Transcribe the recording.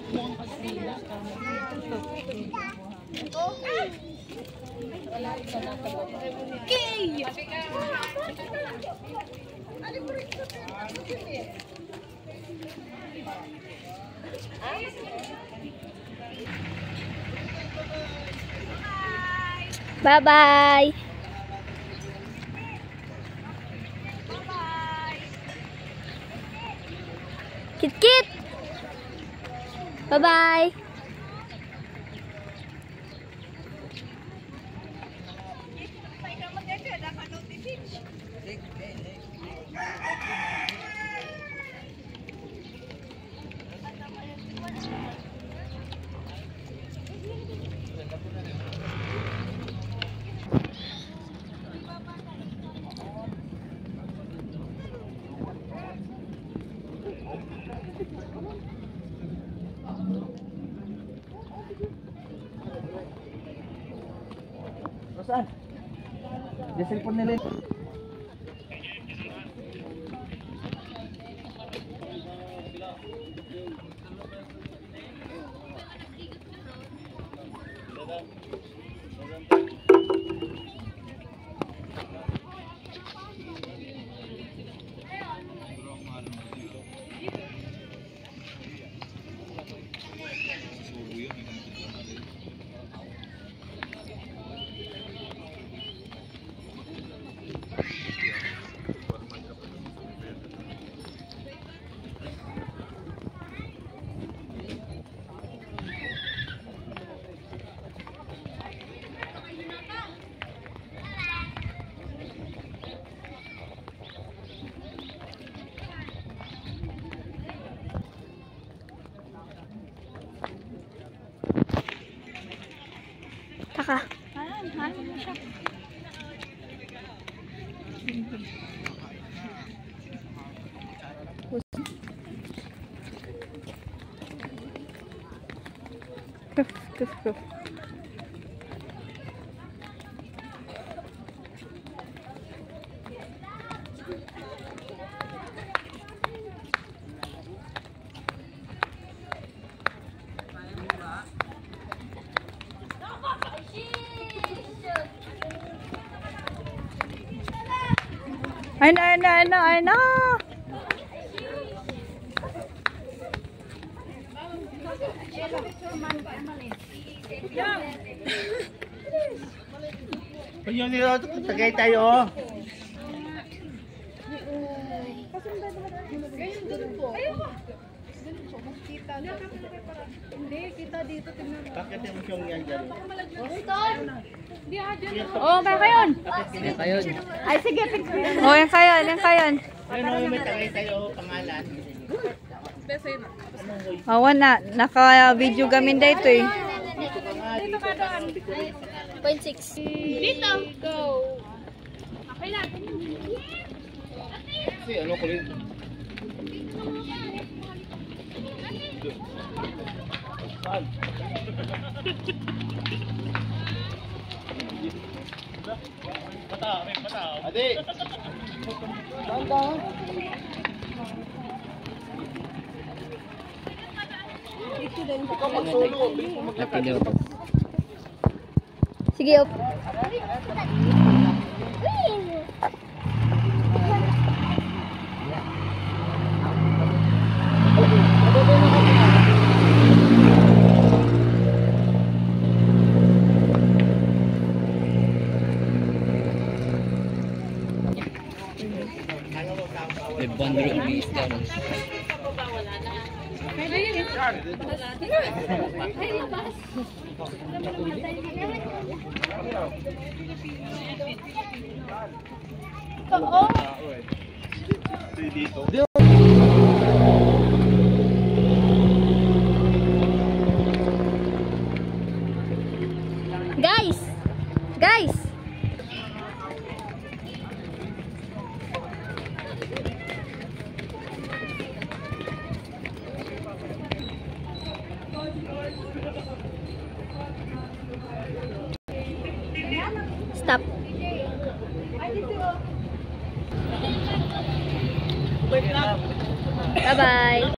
Okay. Bye-bye. Kit-kit. Bye-bye. Saan? Di cellphone nila. Taka. Kuf. Ay na. Ayun nila, tagay tayo. Hindi, kita dito. Bakit yung siyong yan dyan? Oh, kaya yun. Ay, sige. Oh, yan kayo. Ayun, may tagay tayo pangalan. Awan na. Naka-video gamin dito eh. Dito ka doon. 0.6. Dito. Go. Okay lang. Si ano ko rin? Saan? Bata. Adi. Saan? Ikaw mag-solo. Sige, op. Guys. Stop. Bye-bye.